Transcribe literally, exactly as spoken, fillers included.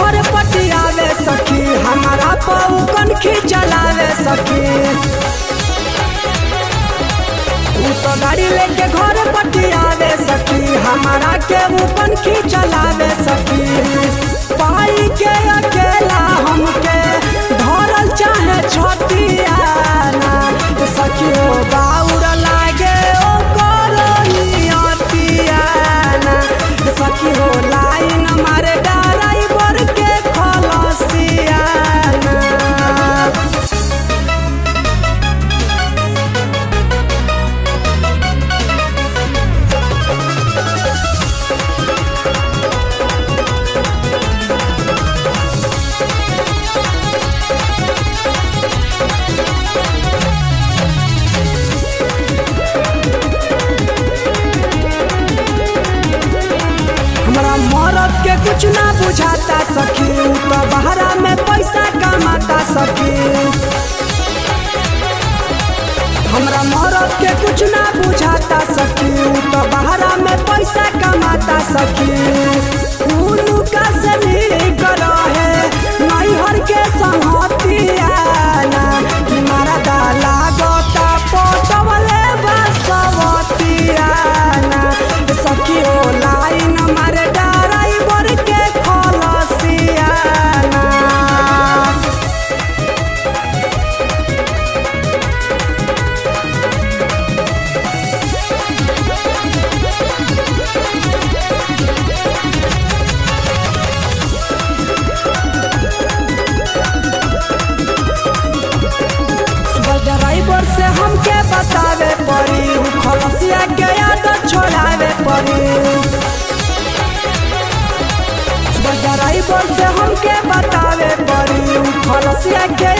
घर पटियावे सखी, हमारा पाऊ कनखी चलावे सखी। उ तो गाड़ी लेके घर पटियावे सखी, हमारा के वो कनखी चलावे सखी। पाई के अकेला हमके धरल चाहे छतियाना सखी हो बाउर लागे ओ नियतियाना सखी हो लाइन मारे ड्राइवर के खलसियाना। हमरा मरद के कुछ ना बुझाता सखी, उ तो बहरा में पैसा कमाता सखी। हमरा मरद के कुछ ना बुझाता सखी, उ तो बहरा में पैसा कमाता सखी। उनका से नीक रहे नैहर के संगतियाना, मारा डाला गोता पोटवले बसवतियाना सखी हो लाइन मारे ड्राइवर के खलसियाना। ड्राइवर से हमके बतावे पड़ी, खलसिया के आदत छोड़ावे पड़ी। ड्राइवर से हमके बतावे पड़ी, खलसिया के